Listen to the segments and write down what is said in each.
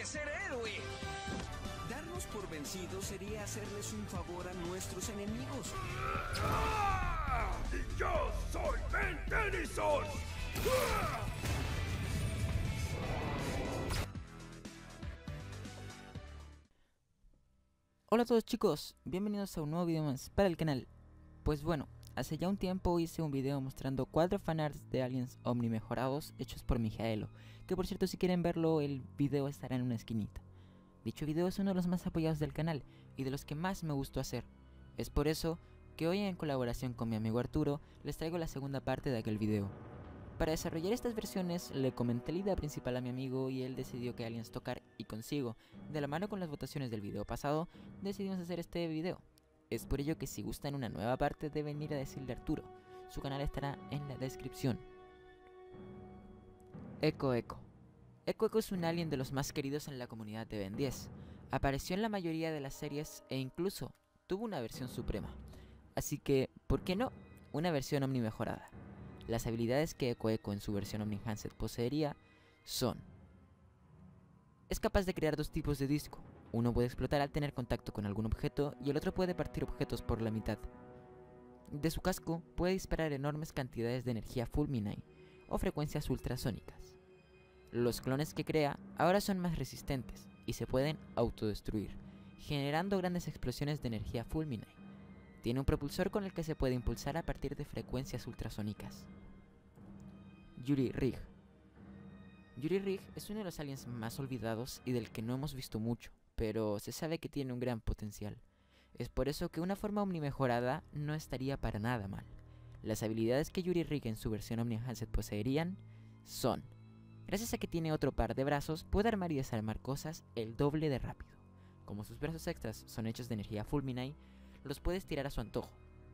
ser héroe. Darnos por vencidos sería hacerles un favor a nuestros enemigos. ¡Y yo soy Ben Tennyson! Hola a todos chicos, bienvenidos a un nuevo video más para el canal. Pues bueno, hace ya un tiempo hice un video mostrando 4 fanarts de aliens Omni mejorados hechos por Mijaelo, que por cierto si quieren verlo el video estará en una esquinita. Dicho video es uno de los más apoyados del canal y de los que más me gustó hacer. Es por eso que hoy en colaboración con mi amigo Arturo les traigo la segunda parte de aquel video. Para desarrollar estas versiones le comenté la idea principal a mi amigo y él decidió que aliens tocar y consigo, de la mano con las votaciones del video pasado, decidimos hacer este video. Es por ello que si gustan una nueva parte deben ir a decirle a Arturo, su canal estará en la descripción. Echo Echo es un alien de los más queridos en la comunidad de Ben 10. Apareció en la mayoría de las series e incluso tuvo una versión suprema. Así que, ¿por qué no? Una versión Omni mejorada. Las habilidades que Echo Echo en su versión Omni Handset poseería son: es capaz de crear 2 tipos de disco. Uno puede explotar al tener contacto con algún objeto y el otro puede partir objetos por la mitad. De su casco puede disparar enormes cantidades de energía fulminate o frecuencias ultrasónicas. Los clones que crea ahora son más resistentes y se pueden autodestruir, generando grandes explosiones de energía fulminate. Tiene un propulsor con el que se puede impulsar a partir de frecuencias ultrasónicas. Yuri Rig. Yuri Rig es uno de los aliens más olvidados y del que no hemos visto mucho, pero se sabe que tiene un gran potencial. Es por eso que una forma Omni mejorada no estaría para nada mal. Las habilidades que Yuri Rig en su versión Omni Handset poseerían son: gracias a que tiene otro par de brazos, puede armar y desarmar cosas el doble de rápido. Como sus brazos extras son hechos de energía fulminate, los puede estirar a su antojo.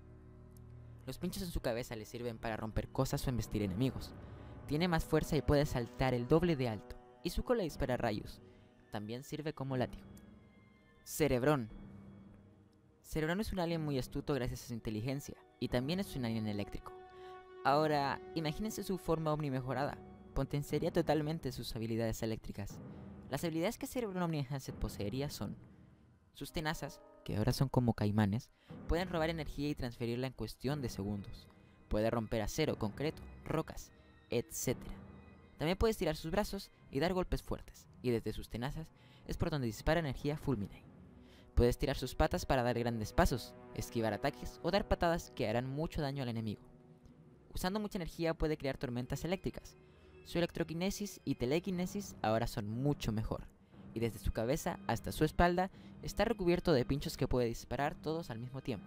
Los pinchos en su cabeza le sirven para romper cosas o embestir enemigos. Tiene más fuerza y puede saltar el doble de alto, y su cola dispara rayos. También sirve como látigo. Cerebrón. Cerebrón es un alien muy astuto gracias a su inteligencia, y también es un alien eléctrico. Ahora, imagínense su forma Omni mejorada. Potenciaría totalmente sus habilidades eléctricas. Las habilidades que Cerebrón Omni Handset poseería son: sus tenazas, que ahora son como caimanes, pueden robar energía y transferirla en cuestión de segundos. Puede romper acero, concreto, rocas, etc. También puede estirar sus brazos y dar golpes fuertes, y desde sus tenazas es por donde dispara energía fulminate. Puede estirar sus patas para dar grandes pasos, esquivar ataques o dar patadas que harán mucho daño al enemigo. Usando mucha energía puede crear tormentas eléctricas. Su electroquinesis y telequinesis ahora son mucho mejor, y desde su cabeza hasta su espalda está recubierto de pinchos que puede disparar todos al mismo tiempo.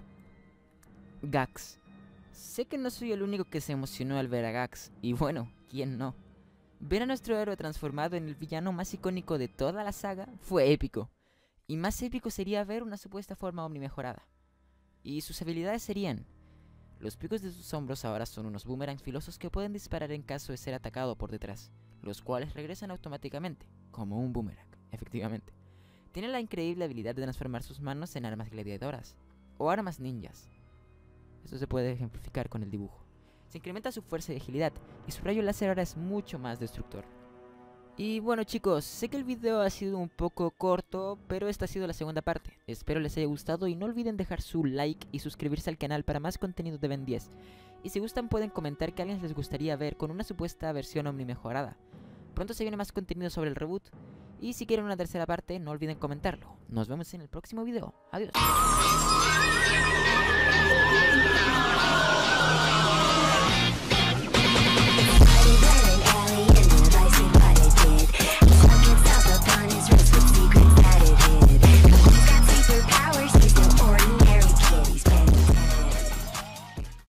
Gax. Sé que no soy el único que se emocionó al ver a Gax, y bueno, ¿quién no? Ver a nuestro héroe transformado en el villano más icónico de toda la saga fue épico, y más épico sería ver una supuesta forma Omni mejorada. Y sus habilidades serían: los picos de sus hombros ahora son unos boomerangs filosos que pueden disparar en caso de ser atacado por detrás, los cuales regresan automáticamente, como un boomerang, efectivamente. Tiene la increíble habilidad de transformar sus manos en armas gladiadoras, o armas ninjas. Esto se puede ejemplificar con el dibujo. Se incrementa su fuerza y agilidad, y su rayo láser ahora es mucho más destructor. Y bueno chicos, sé que el video ha sido un poco corto, pero esta ha sido la segunda parte. Espero les haya gustado y no olviden dejar su like y suscribirse al canal para más contenido de Ben 10. Y si gustan pueden comentar qué aliens les gustaría ver con una supuesta versión Omni mejorada. Pronto se viene más contenido sobre el reboot. Y si quieren una tercera parte, no olviden comentarlo. Nos vemos en el próximo video. Adiós.